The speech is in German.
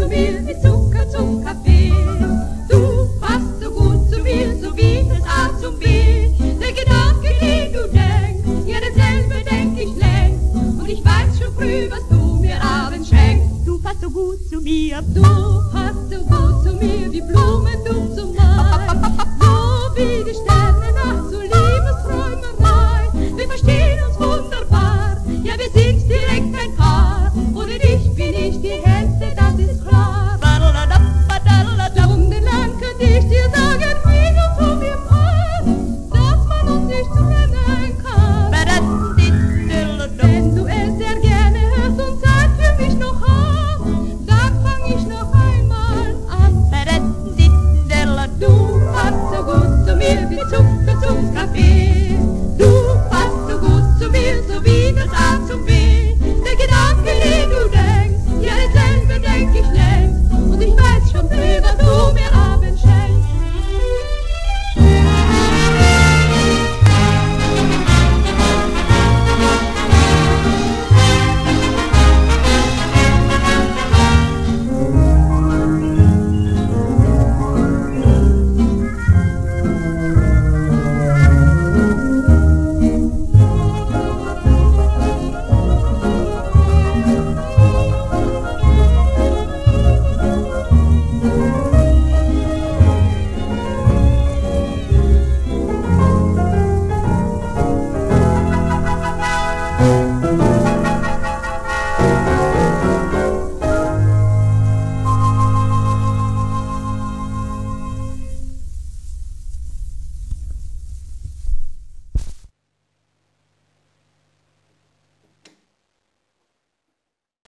zu mir wie Zucker zum Kaffee. Du passt so gut zu mir, so wie das A zum B. Der Gedanke, den du denkst, ja dasselbe denk ich längst. Und ich weiß schon früh, was du mir abends schenkst. Du passt so gut zu mir, du passt so gut zu mir wie Blumen.